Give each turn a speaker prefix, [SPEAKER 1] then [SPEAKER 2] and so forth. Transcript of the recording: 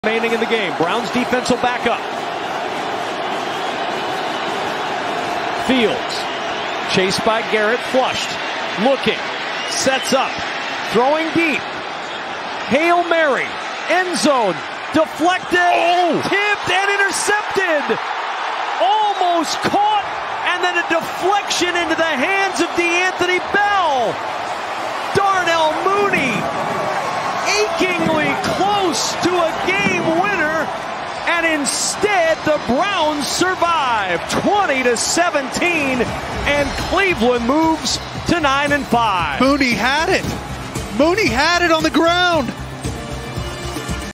[SPEAKER 1] Remaining in the game. Browns defense will back up. Fields. Chased by Garrett. Flushed. Looking. Sets up. Throwing deep. Hail Mary. End zone. Deflected. Tipped and intercepted. Almost caught. And then a deflection into the hands of DeAnthony Bell. Darnell Mooney. Achingly close to a game winner, and instead the Browns survive 20-17, and Cleveland moves to 9-5.
[SPEAKER 2] Mooney had it. Mooney had it on the ground.